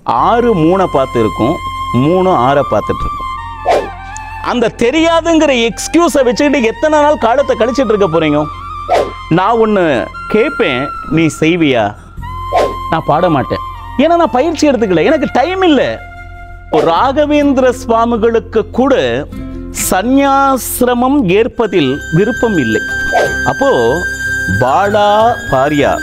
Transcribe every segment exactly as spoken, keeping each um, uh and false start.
ஆறு மூணை பார்த்து இருக்கும், மூணு ஆறை பார்த்துட்டு இருக்கும். அந்த தெரியாதுங்கிற எக்ஸ்கியூஸை வச்சுக்கிட்டு எத்தனை நாள் காலத்தை கழிச்சிட்டு இருக்க போறீங்க? நான் ஒன்று கேட்பேன், நீ செய்வியா? நான் பாட மாட்டேன், ஏன்னா நான் பயிற்சி எடுத்துக்கல, எனக்கு டைம் இல்லை. ராகவேந்திர சுவாமிகளுக்கு கூட சந்நியாசிரமம் ஏற்பதில் விருப்பம் இல்லை. அப்போ பாலா பாரியா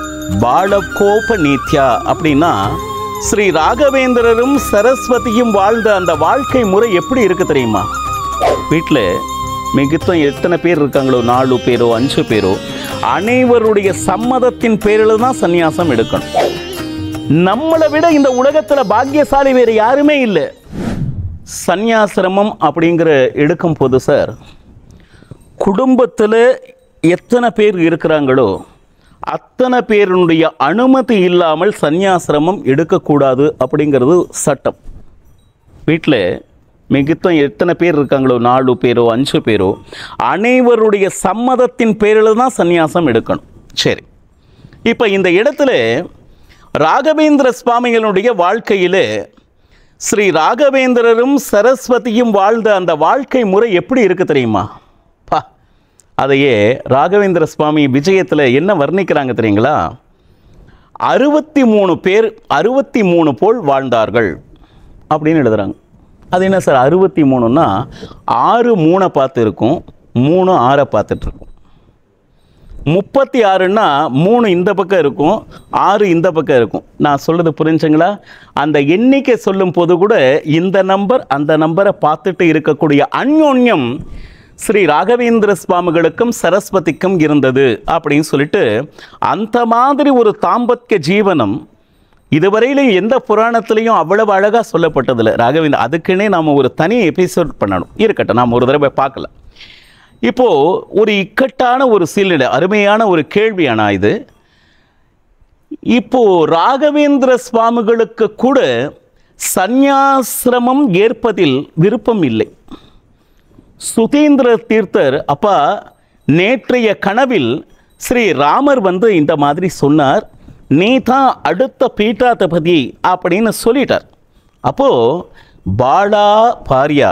பாலகோப நீத்யா அப்படின்னா ஸ்ரீ ராகவேந்திரரும் சரஸ்வதியும் வாழ்ந்த அந்த வாழ்க்கை முறை எப்படி இருக்கு தெரியுமா? வீட்டில் மிகுத்தம் எத்தனை பேர் இருக்காங்களோ, நாலு பேரோ அஞ்சு பேரோ, அனைவருடைய சம்மதத்தின் பேரில் தான் சந்நியாசம் எடுக்கணும். நம்மளை விட இந்த உலகத்துல பாக்கியசாலி வேறு யாருமே இல்லை. சந்நியாசிரமம் அப்படிங்கிற எடுக்கும் போது சார், குடும்பத்தில் எத்தனை பேர் இருக்கிறாங்களோ அத்தனை பேருடைய அனுமதி இல்லாமல் சந்நியாசிரமம் எடுக்கக்கூடாது அப்படிங்கிறது சட்டம். வீட்டில் மிகுத்தம் எத்தனை பேர் இருக்காங்களோ, நாலு பேரோ அஞ்சு பேரோ, அனைவருடைய சம்மதத்தின் பேரில் தான் சந்நியாசம் எடுக்கணும். சரி, இப்போ இந்த இடத்துல ராகவேந்திர சுவாமிகளுடைய வாழ்க்கையில் ஸ்ரீ ராகவேந்திரரும் சரஸ்வதியும் வாழ்ந்த அந்த வாழ்க்கை முறை எப்படி இருக்கு தெரியுமா? பா, அதையே ராகவேந்திர சுவாமி விஜயத்தில் என்ன வர்ணிக்கிறாங்க தெரியுங்களா? அறுபத்தி மூணு பேர் அறுபத்தி மூணு போல் வாழ்ந்தார்கள் அப்படின்னு எழுதுறாங்க. அது என்ன சார் அறுபத்தி மூணுன்னா? ஆறு மூணை பார்த்து இருக்கும், மூணு ஆறை பார்த்துட்டு இருக்கும். முப்பத்தி ஆறுன்னா மூணு இந்த பக்கம் இருக்கும், ஆறு இந்த பக்கம் இருக்கும். நான் சொல்றது புரிஞ்சுங்களா? அந்த எண்ணிக்கை சொல்லும் போது கூட இந்த நம்பர் அந்த நம்பரை பார்த்துட்டு இருக்கக்கூடிய அந்யோன்யம் ஸ்ரீ ராகவேந்திர சுவாமிகளுக்கும் சரஸ்வதிக்கும் இருந்தது அப்படின்னு சொல்லிட்டு, அந்த மாதிரி ஒரு தாம்பத்திய ஜீவனம் இதுவரையிலும் எந்த புராணத்திலையும் அவ்வளவு அழகாக சொல்லப்பட்டதில்லை. ராகவேந்திர அதுக்குன்னே நாம் ஒரு தனி எபிசோட் பண்ணணும். இருக்கட்டும், நாம் ஒரு தடவை பார்க்கலாம். இப்போ ஒரு இக்கட்டான ஒரு சூழ்நிலை, அருமையான ஒரு கேள்வியானா இது. இப்போ ராகவேந்திர சுவாமிகளுக்கு கூட சந்நியாசிரமம் ஏற்பதில் விருப்பம் இல்லை. சுதீந்திர தீர்த்தர் அப்பா நேற்றைய கனவில் ஸ்ரீ ராமர் வந்து இந்த மாதிரி சொன்னார், நீ தான் அடுத்த பீட்டாதிபதி அப்படின்னு சொல்லிட்டார். அப்போ பாலா பாரியா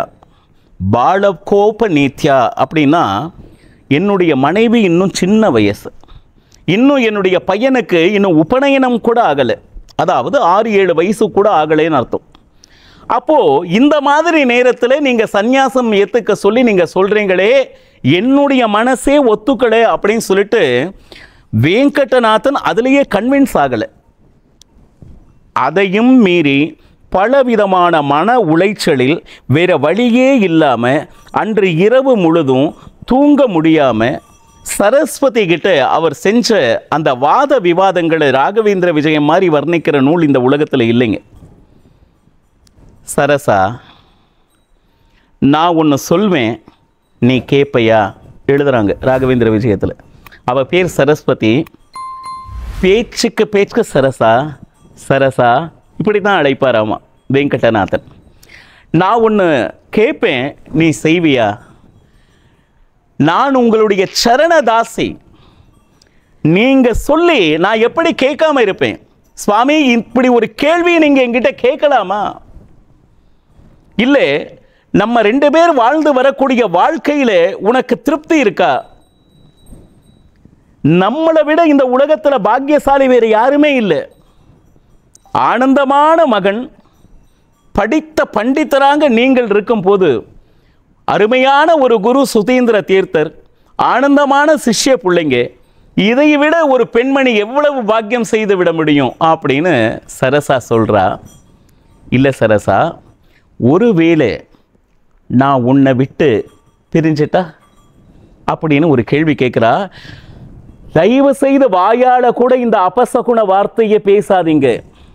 பாலகோப நீத்யா அப்படின்னா என்னுடைய மனைவி இன்னும் சின்ன வயசு, இன்னும் என்னுடைய பையனுக்கு இன்னும் உபநயனம் கூட ஆகலை, அதாவது ஆறு ஏழு வயசு கூட ஆகலைன்னு அர்த்தம். அப்போது இந்த மாதிரி நேரத்தில் நீங்கள் சந்நியாசம் ஏற்றுக்க சொல்லி நீங்கள் சொல்கிறீங்களே, என்னுடைய மனசே ஒத்துக்கலை அப்படின்னு சொல்லிட்டு வெங்கடநாதன் அதுலேயே கன்வின்ஸ் ஆகலை. அதையும் மீறி பலவிதமான மன உளைச்சலில் வேற வழியே இல்லாமல் அன்று இரவு முழுதும் தூங்க முடியாமல் சரஸ்வதி கிட்ட அவர் செஞ்ச அந்த வாத விவாதங்களை ராகவேந்திர விஜயம் மாதிரி வர்ணிக்கிற நூல் இந்த உலகத்தில் இல்லைங்க. சரசா, நான் ஒன்று சொல்வேன், நீ கேட்பையா? எழுதுறாங்க ராகவேந்திர விஜயத்தில். அவள் பேர் சரஸ்வதி, பேச்சுக்கு பேச்சுக்கு சரசா சரசா இப்படி தான் அழைப்பாராமா வெங்கடநாதன். நான் ஒன்று கேட்பேன், நீ செய்வியா? நான் உங்களுடைய சரணதாசி, நீங்கள் சொல்லி நான் எப்படி கேட்காம இருப்பேன்? சுவாமி, இப்படி ஒரு கேள்வியை நீங்கள் என்கிட்ட கேட்கலாமா? இல்லை, நம்ம ரெண்டு பேர் வாழ்ந்து வரக்கூடிய வாழ்க்கையில் உனக்கு திருப்தி இருக்கா? நம்மளை விட இந்த உலகத்தில் பாக்கியசாலி வேறு யாருமே இல்லை. ஆனந்தமான மகன், படித்த பண்டிதராங்க நீங்கள் இருக்கும்போது, அருமையான ஒரு குரு சுதீந்திர தீர்த்தர், ஆனந்தமான சிஷ்ய பிள்ளைங்க, இதை விட ஒரு பெண்மணி எவ்வளவு பாக்கியம் செய்து விட முடியும் அப்படின்னு சரசா சொல்கிறா. இல்லை சரசா, ஒருவேளை நான் உன்னை விட்டு பிரிஞ்சிட்டா அப்படின்னு ஒரு கேள்வி கேட்குறா. தயவு செய்து வாயால கூட இந்த அபசகுண வார்த்தையை பேசாதீங்க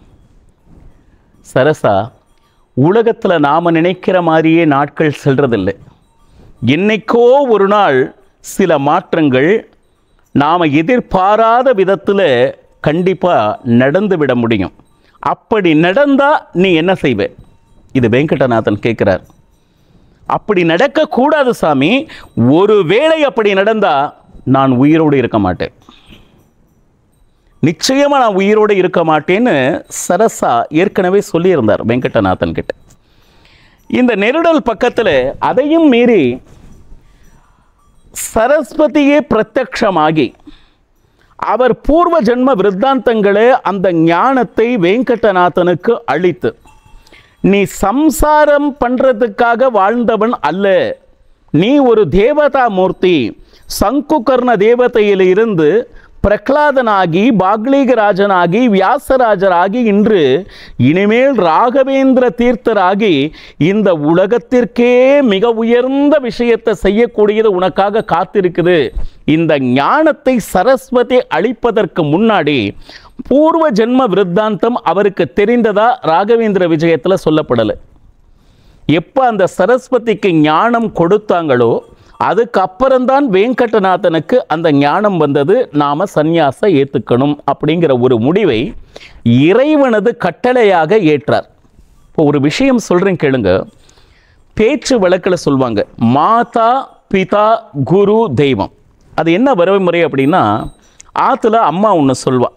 சரசா. உலகத்தில் நாம் நினைக்கிற மாதிரியே நாட்கள் செல்றதில்லை. என்னைக்கோ ஒரு நாள் சில மாற்றங்கள் நாம் எதிர்பாராத விதத்தில் கண்டிப்பாக நடந்து விட முடியும். அப்படி நடந்தால் நீ என்ன செய்வே? இது வெங்கடநாதன் கேட்குறார். அப்படி நடக்கக்கூடாது சாமி, ஒரு வேளை அப்படி நடந்தால் நான் உயிரோடு இருக்க மாட்டேன். நிச்சயமாக நான் உயிரோடு இருக்க மாட்டேன்னு சரசா ஏற்கனவே சொல்லியிருந்தார் வெங்கடநாதன் கிட்ட. இந்த நெருடல் பக்கத்தில் அதையும் மீறி சரஸ்வதியே பிரத்யக்ஷமாகி அவர் பூர்வ ஜென்ம விருத்தாந்தங்களே அந்த ஞானத்தை வெங்கடநாதனுக்கு அளித்து, நீ சம்சாரம் பண்றதுக்காக வாழ்ந்தவன் அல்ல, நீ ஒரு தேவதா மூர்த்தி, சங்குகர்ண தேவதையிலிருந்து பிரகலாதனாகி பாக்லீகராஜனாகி வியாசராஜராகி இன்று இனிமேல் ராகவேந்திர தீர்த்தராகி இந்த உலகத்திற்கே மிக உயர்ந்த விஷயத்தை செய்யக்கூடியது உனக்காக காத்திருக்குது. இந்த ஞானத்தை சரஸ்வதி அளிப்பதற்கு முன்னாடி பூர்வ ஜென்ம விருத்தாந்தம் அவருக்கு தெரிந்ததா ராகவேந்திர விஜயத்தில் சொல்லப்படலை. எப்போ அந்த சரஸ்வதிக்கு ஞானம் கொடுத்தாங்களோ அதுக்கப்புறம்தான் வெங்கடநாதனுக்கு அந்த ஞானம் வந்தது, நாம சந்நியாச ஏற்றுக்கணும் அப்படிங்கிற ஒரு முடிவை இறைவனது கட்டளையாக ஏற்றார். இப்போ ஒரு விஷயம் சொல்கிறேன் கேளுங்க. பேச்சு வழக்கில் சொல்லுவாங்க மாதா பிதா குரு தெய்வம். அது என்ன வரமுறை அப்படின்னா, ஆற்றுல அம்மா ஒன்று சொல்வா,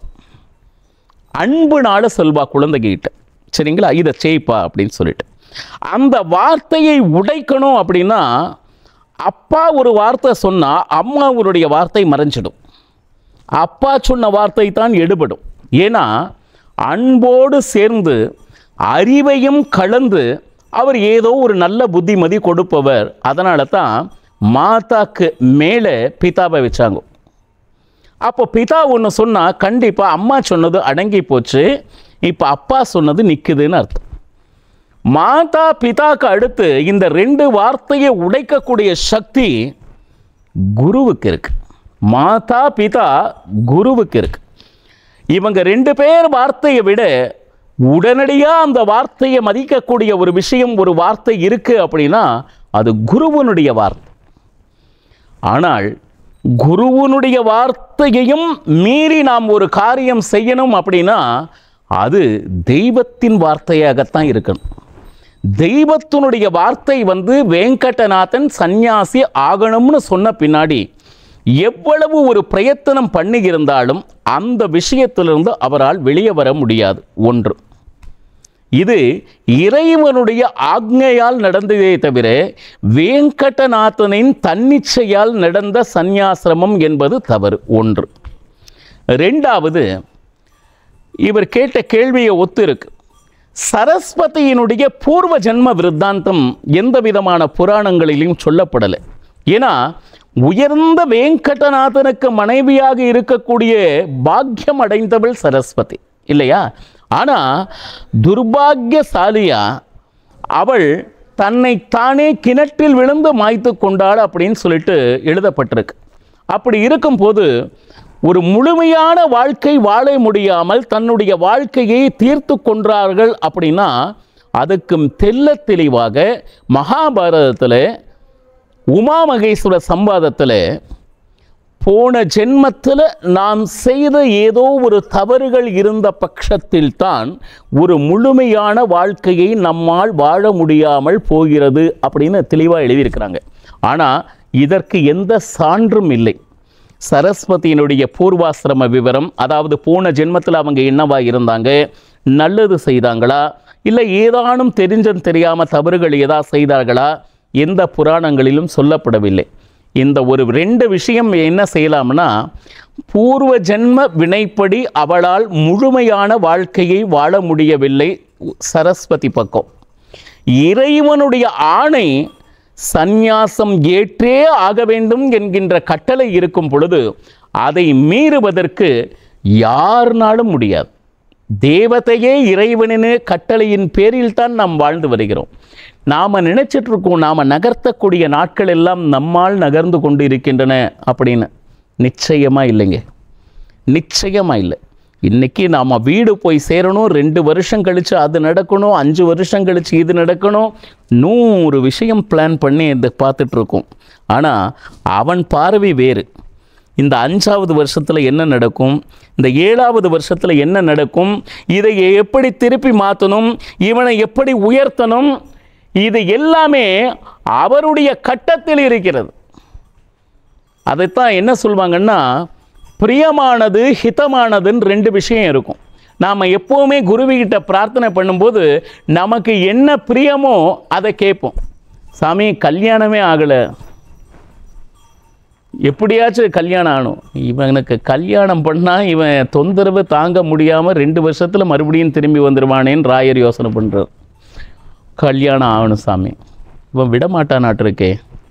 அன்புனால சொல்வா குழந்தைகிட்ட, சரிங்களா, இதை செய்ப்பா அப்படின்னு சொல்லிட்டு. அந்த வார்த்தையை உடைக்கணும் அப்படின்னா அப்பா ஒரு வார்த்தை சொன்னால் அம்மாவுடைய வார்த்தை மறைஞ்சிடும். அப்பா சொன்ன வார்த்தை தான் எடுபடும். ஏன்னா அன்போடு சேர்ந்து அறிவையும் கலந்து அவர் ஏதோ ஒரு நல்ல புத்திமதி கொடுப்பவர். அதனால தான் மாதாக்கு மேலே பிதாவை வச்சாங்க. அப்போ பிதா ஒன்று சொன்னால் கண்டிப்பாக அம்மா சொன்னது அடங்கி போச்சு, இப்போ அப்பா சொன்னது நிற்குதுன்னு அர்த்தம். மாதா பிதாக்கு அடுத்து இந்த ரெண்டு வார்த்தையை உடைக்கக்கூடிய சக்தி குருவுக்கு இருக்கு. மாதா பிதா குருவுக்கு இருக்கு. இவங்க ரெண்டு பேர் வார்த்தையை விட உடனடியாக அந்த வார்த்தையை மதிக்கக்கூடிய ஒரு விஷயம், ஒரு வார்த்தை இருக்கு அப்படின்னா அது குருவனுடைய வார்த்தை. ஆனால் குருவனுடைய வார்த்தையையும் மீறி நாம் ஒரு காரியம் செய்யணும் அப்படின்னா அது தெய்வத்தின் வார்த்தையாகத்தான் இருக்கணும். தெய்வத்தினுடைய வார்த்தை வந்து வெங்கடநாதன் சந்நியாசி ஆகணும்னு சொன்ன பின்னாடி எவ்வளவு ஒரு பிரயத்தனம் பண்ணி இருந்தாலும் அந்த விஷயத்திலிருந்து அவரால் வெளியே வர முடியாது. ஒன்று, இது இறைவனுடைய ஆக்ஞையால் நடந்ததே தவிர வெங்கடநாதனின் தன்னிச்சையால் நடந்த சந்நியாசிரமம் என்பது தவறு. ஒன்று. ரெண்டாவது, இவர் கேட்ட கேள்வியை ஒத்து இருக்கு. சரஸ்வதியினுடைய பூர்வ ஜென்ம விருத்தாந்தம் எந்த விதமான புராணங்களிலும் சொல்லப்படலை. ஏன்னா உயர்ந்த வெங்கடநாதனுக்கு மனைவியாக இருக்கக்கூடிய பாக்கியம் அடைந்தவள் சரஸ்வதி இல்லையா? ஆனால் துர்பாகியசாலியா அவள் தன்னை தானே கிணற்றில் விழுந்து மாய்த்து கொண்டாள் அப்படின்னு சொல்லிட்டு எழுதப்பட்டிருக்கு. அப்படி இருக்கும்போது ஒரு முழுமையான வாழ்க்கை வாழ முடியாமல் தன்னுடைய வாழ்க்கையை தீர்த்து கொன்றார்கள் அப்படின்னா அதுக்கு தெல்ல தெளிவாக மகாபாரதத்தில் உமா மகேஸ்வர சம்பாதத்தில் போன ஜென்மத்தில் நாம் செய்த ஏதோ ஒரு தவறுகள் இருந்த பட்சத்தில் தான் ஒரு முழுமையான வாழ்க்கையை நம்மால் வாழ முடியாமல் போகிறது அப்படின்னு தெளிவாக எழுதியிருக்கிறாங்க. ஆனால் இதற்கு எந்த சான்றும் இல்லை. சரஸ்வதியினுடைய பூர்வாசிரம விவரம், அதாவது போன ஜென்மத்தில் அவங்க என்னவா இருந்தாங்க, நல்லது செய்தாங்களா, இல்லை ஏதானும் தெரிஞ்ச தெரியாமல் தவறுகள் ஏதா செய்தார்களா, எந்த புராணங்களிலும் சொல்லப்படவில்லை. இந்த ஒரு ரெண்டு விஷயம் என்ன செய்யலாம்னா, பூர்வ ஜென்ம வினைப்படி அவளால் முழுமையான வாழ்க்கையை வாழ முடியவில்லை சரஸ்வதி பக்கம். இறைவனுடைய ஆணை சந்நியாசம் ஏற்றே ஆக வேண்டும் என்கின்ற கட்டளை இருக்கும் பொழுது அதை மீறுவதற்கு யாருனாலும் முடியாது. தேவதையே இறைவனின் கட்டளையின் பேரில் தான் நாம் வாழ்ந்து வருகிறோம். நாம் நினைச்சிட்டு இருக்கோம் நாம் நகர்த்தக்கூடிய நாட்கள் எல்லாம் நம்மால் நகர்ந்து கொண்டு இருக்கின்றன அப்படின்னு. நிச்சயமாக இல்லைங்க, நிச்சயமாக இல்லை. இன்றைக்கி நாம் வீடு போய் சேரணும், ரெண்டு வருஷம் கழித்து அது நடக்கணும், அஞ்சு வருஷம் கழித்து இது நடக்கணும், நூறு விஷயம் பிளான் பண்ணி இந்த பார்த்துட்ருக்கோம். ஆனால் அவன் பார்வை வேறு. இந்த அஞ்சாவது வருஷத்தில் என்ன நடக்கும், இந்த ஏழாவது வருஷத்தில் என்ன நடக்கும், இதை எப்படி திருப்பி மாற்றணும், இவனை எப்படி உயர்த்தணும், இது எல்லாமே அவருடைய கட்டத்தில் இருக்கிறது. அதைத்தான் என்ன சொல்வாங்கன்னா, பிரியமானது ஹிதமானதுன்னு ரெண்டு விஷயம் இருக்கும். நாம் எப்போவுமே குருவிகிட்ட பிரார்த்தனை பண்ணும்போது நமக்கு என்ன பிரியமோ அதை கேட்போம். சாமி கல்யாணமே ஆகலை, எப்படியாச்சும் கல்யாணம் ஆகணும், இவனுக்கு கல்யாணம் பண்ணால் இவன் தொந்தரவு தாங்க முடியாமல் ரெண்டு வருஷத்தில் மறுபடியும் திரும்பி வந்துடுவானேன்னு ராயர் யோசனை பண்ணுறார். கல்யாணம் ஆகணும் சாமி, இவன் விடமாட்டானாட்டு இருக்கே.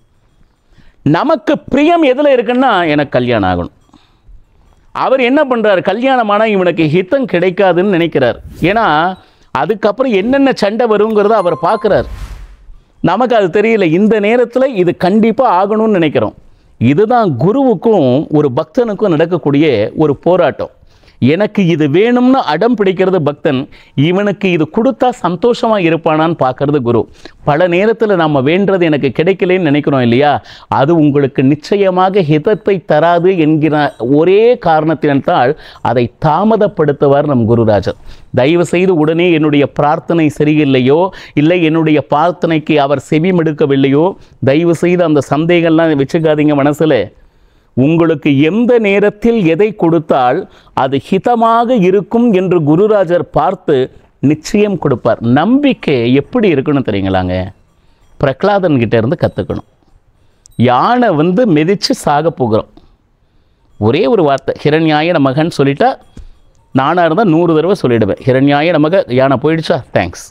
நமக்கு பிரியம் எதில் இருக்குன்னா எனக்கு கல்யாணம் ஆகணும். அவர் என்ன பண்ணுறார், கல்யாணமானால் இவனுக்கு ஹிதம் கிடைக்காதுன்னு நினைக்கிறார். ஏன்னா அதுக்கப்புறம் என்னென்ன சண்டை வருங்கிறத அவர் பார்க்குறார். நமக்கு அது தெரியல, இந்த நேரத்தில் இது கண்டிப்பாக ஆகணும்னு நினைக்கிறோம். இதுதான் குருவுக்கும் ஒரு பக்தனுக்கும் நடக்கக்கூடிய ஒரு போராட்டம். எனக்கு இது வேணும்னு அடம் பிடிக்கிறது பக்தன், இவனுக்கு இது கொடுத்தா சந்தோஷமாக இருப்பானான்னு பார்க்கறது குரு. பல நேரத்தில் நம்ம வேண்டது எனக்கு கிடைக்கலன்னு நினைக்கிறோம் இல்லையா, அது உங்களுக்கு நிச்சயமாக ஹிதத்தை தராது என்கிற ஒரே காரணத்தினால் அதை தாமதப்படுத்துவார் நம் குருராஜர். தயவு செய்து உடனே என்னுடைய பிரார்த்தனை சரியில்லையோ, இல்லை என்னுடைய பிரார்த்தனைக்கு அவர் செவிமெடுக்கவில்லையோ, தயவு செய்து அந்த சந்தேகம்லாம் வச்சுக்காதீங்க மனசில். உங்களுக்கு எந்த நேரத்தில் எதை கொடுத்தால் அது ஹிதமாக இருக்கும் என்று குருராஜர் பார்த்து நிச்சயம் கொடுப்பார். நம்பிக்கை எப்படி இருக்குன்னு தெரியுங்களாங்க, பிரகலாதன் கிட்ட இருந்து கற்றுக்கணும். யானை வந்து மிதித்து சாக போகிறோம், ஒரே ஒரு வார்த்தை ஹிரண்யாய நமகன்னு சொல்லிட்டா, நானாக இருந்தால் நூறு தடவை சொல்லிவிடுவேன் ஹிரண்யாய நமக, யானை போயிடுச்சா தேங்க்ஸ்.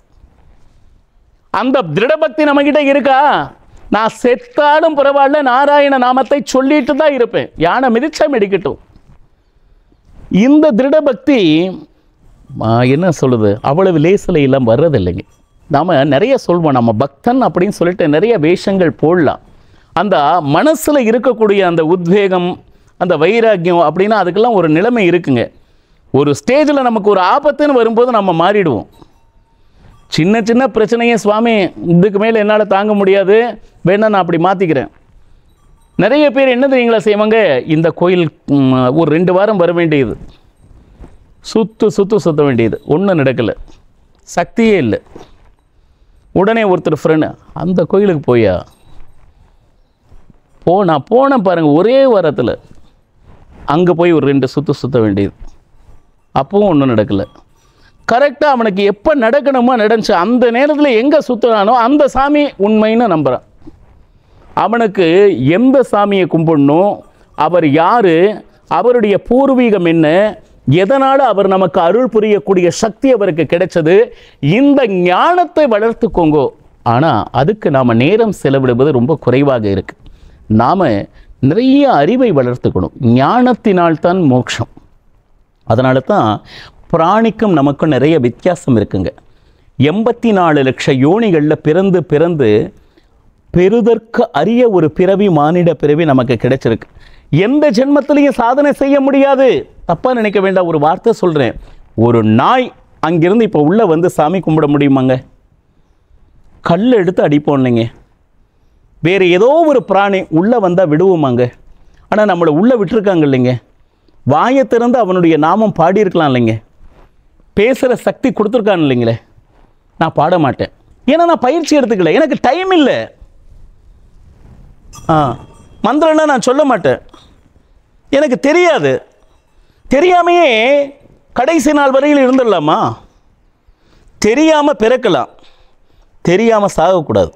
அந்த திருடபக்தி நம்மகிட்ட இருக்கா? நான் செத்தாலும் பரவாயில்ல, நாராயண நாமத்தை சொல்லிட்டு தான் இருப்பேன், யானை மிதிச்சா மிதிக்கட்டும். இந்த திருடபக்தி என்ன சொல்லுது, அவ்வளவு லேசில் எல்லாம் வர்றதில்லைங்க. நாம் நிறைய சொல்வோம், நம்ம பக்தன் அப்படின்னு சொல்லிட்டு நிறைய வேஷங்கள் போடலாம். அந்த மனசில் இருக்கக்கூடிய அந்த உத்வேகம், அந்த வைராக்கியம் அப்படின்னா அதுக்கெல்லாம் ஒரு நிலைமை இருக்குங்க. ஒரு ஸ்டேஜில் நமக்கு ஒரு ஆபத்துன்னு வரும்போது நம்ம மாறிடுவோம். சின்ன சின்ன பிரச்சனையே சுவாமி இதுக்கு மேலே என்னால் தாங்க முடியாது, வேணா நான் அப்படி மாற்றிக்கிறேன். நிறைய பேர் என்ன தெரியுங்களா செய்வாங்க, இந்த கோயில் ஒரு ரெண்டு வாரம் வர வேண்டியது, சுற்று சுற்று சுற்ற வேண்டியது, ஒன்றும் நடக்கலை, சக்தியே இல்லை. உடனே ஒருத்தர் ஃப்ரெண்டு, அந்த கோயிலுக்கு போயா போ, நான் போனேன் பாருங்கள் ஒரே வாரத்தில், அங்கே போய் ஒரு ரெண்டு சுற்று சுற்ற வேண்டியது, அப்பவும் ஒன்றும் நடக்கலை. கரெக்டாக அவனுக்கு எப்போ நடக்கணுமோ நடந்துச்சு, அந்த நேரத்தில் எங்கே சுற்றுறானோ அந்த சாமி உண்மைன்னு நம்புகிறான். அவனுக்கு எந்த சாமியை கும்பிடணும், அவர் யார், அவருடைய பூர்வீகம் என்ன, எதனால் அவர் நமக்கு அருள் புரியக்கூடிய சக்தி அவருக்கு கிடைச்சது, இந்த ஞானத்தை வளர்த்துக்கோங்கோ. ஆனால் அதுக்கு நாம் நேரம் செலவிடுவது ரொம்ப குறைவாக இருக்குது. நாம் நிறைய அறிவை வளர்த்துக்கணும், ஞானத்தினால்தான் மோட்சம். அதனால தான் பிராணிக்கும் நமக்கும் நிறைய வித்தியாசம் இருக்குங்க. எண்பத்தி நாலு லட்ச யோனிகளில் பிறந்து பிறந்து பெறுதற்கு அரிய ஒரு பிறவி, மானிட பிறவி நமக்கு கிடைச்சிருக்கு. எந்த ஜென்மத்திலையும் சாதனை செய்ய முடியாது. தப்பாக நினைக்க வேண்டாம், ஒரு வார்த்தை சொல்கிறேன், ஒரு நாய் அங்கிருந்து இப்போ உள்ளே வந்து சாமி கும்பிட முடியுமாங்க? கல் எடுத்து அடிப்போம் இல்லைங்க. வேறு ஏதோ ஒரு பிராணி உள்ளே வந்தால் விடுவோமாங்க? ஆனால் நம்மளை உள்ளே விட்டுருக்காங்க இல்லைங்க. வாயை திறந்து அவனுடைய நாமம் பாடியிருக்கலாம் இல்லைங்க, பேசுகிற சக்தி கொடுத்துருக்கான் இல்லைங்களே. நான் பாட மாட்டேன், ஏன்னா நான் பயிற்சி எடுத்துக்கல, எனக்கு டைம் இல்லை. ஆ மந்திரம்னா நான் சொல்ல மாட்டேன், எனக்கு தெரியாது. தெரியாமையே கடைசி நாள் வரையில் இருந்துடலாமா? தெரியாமல் பிறக்கலாம், தெரியாமல் சாகக்கூடாது.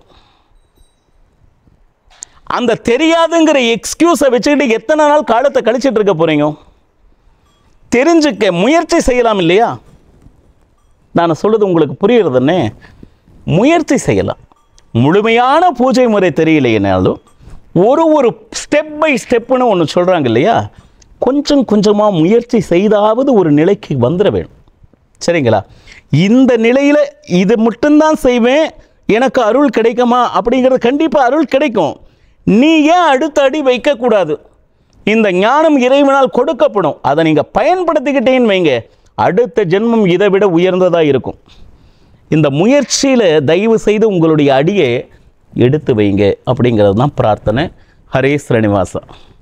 அந்த தெரியாதுங்கிற எக்ஸ்கியூஸை வச்சுக்கிட்டு எத்தனை நாள் காலத்தை கழிச்சிட்டு இருக்க போகிறீங்க? தெரிஞ்சுக்க முயற்சி செய்யலாம் இல்லையா? நான் சொல்கிறது உங்களுக்கு புரியுறதுன்னே, முயற்சி செய்யலாம். முழுமையான பூஜை முறை தெரியலைனாலும் ஒரு ஒரு ஸ்டெப் பை ஸ்டெப்புன்னு ஒன்று சொல்கிறாங்க இல்லையா, கொஞ்சம் கொஞ்சமாக முயற்சி செய்தாவது ஒரு நிலைக்கு வந்துட வேணும். சரிங்களா? இந்த நிலையில் இது மட்டும்தான் செய்வேன், எனக்கு அருள் கிடைக்குமா அப்படிங்கிறது கண்டிப்பாக அருள் கிடைக்கும். நீ ஏன் அடுத்த அடி வைக்கக்கூடாது? இந்த ஞானம் இறைவனால் கொடுக்கப்படும், அதை நீங்கள் பயன்படுத்திக்கிட்டேன்னு வைங்க, அடுத்த ஜென்மம் இதை விட உயர்ந்ததாக இருக்கும். இந்த முயற்சியில் தயவு செய்து உங்களுடைய அடியை எடுத்து வைங்க அப்படிங்கிறது தான் பிரார்த்தனை. ஹரே ஸ்ரீனிவாசா.